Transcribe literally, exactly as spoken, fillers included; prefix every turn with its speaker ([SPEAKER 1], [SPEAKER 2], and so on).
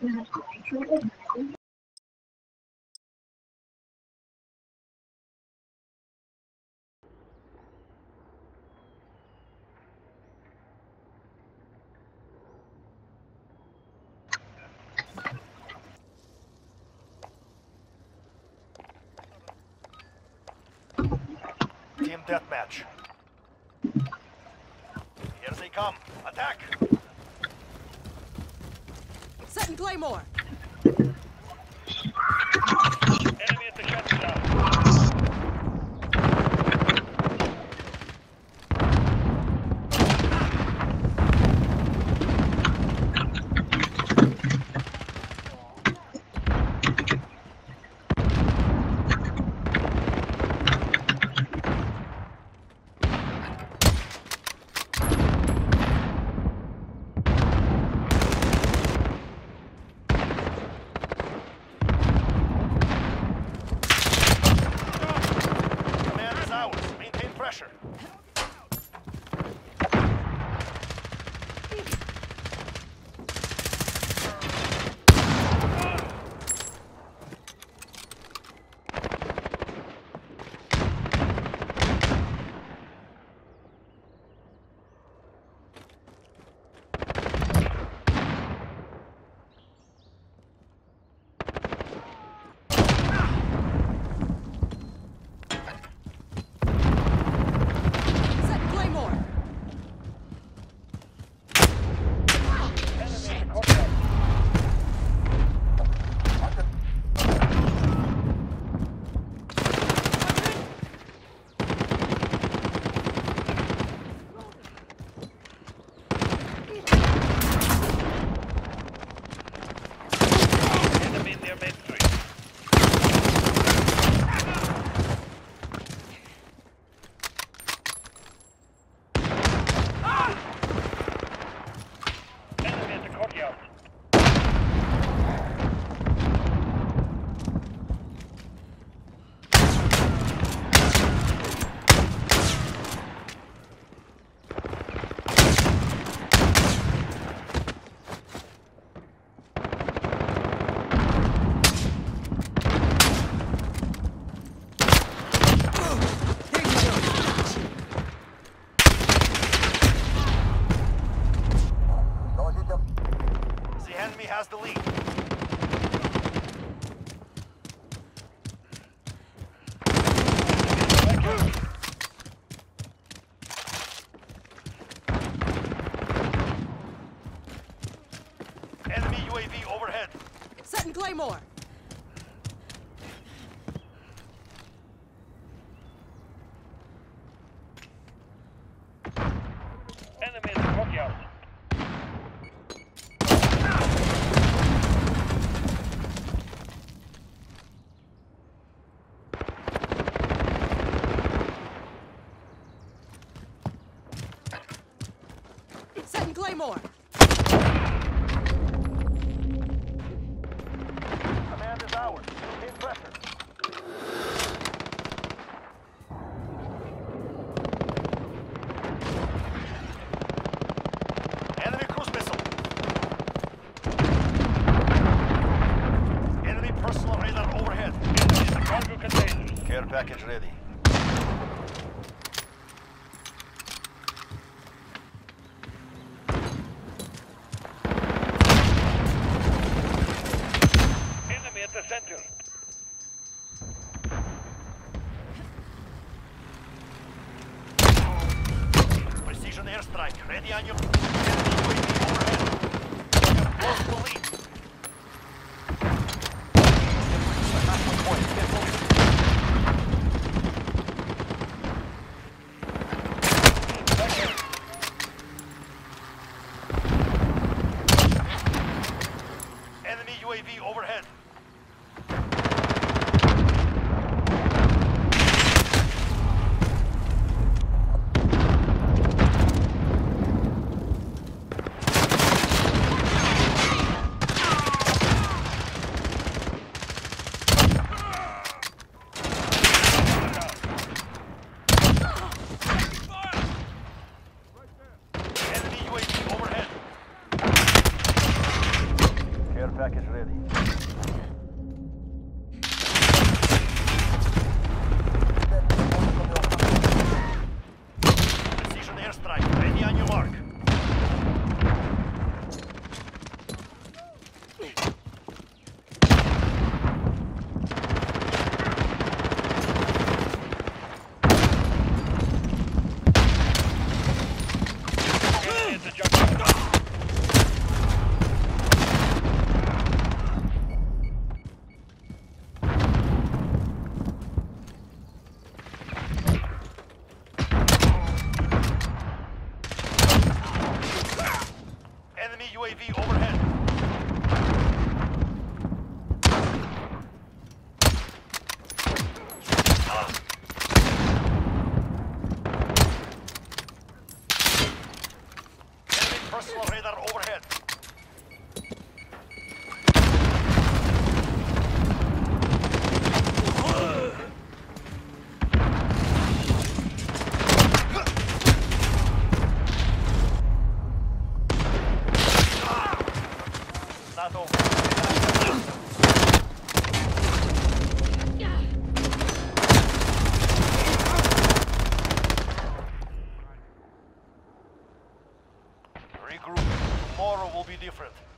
[SPEAKER 1] Team deathmatch. Here they come. Attack!
[SPEAKER 2] Setting Claymore!
[SPEAKER 1] Enemy at the shutdown. Has the lead. Enemy U A V overhead.
[SPEAKER 2] Setting Claymore.
[SPEAKER 1] Enemy in the courtyard.
[SPEAKER 2] Setting Claymore.
[SPEAKER 1] Command is ours. Maintain pressure. Enemy cruise missile. Enemy personal radar overhead. Enemy cargo containers. Care package ready. At the center. Precision airstrike, ready on your... Enemy U A V overhead. You have close the lead. Attack point, get moving. Enemy U A V overhead. package ready. Precision airstrike, ready on your mark. It's a jump. Enemy U A V overhead. Enemy personal radar overhead. Not over. Regroup. Tomorrow will be different.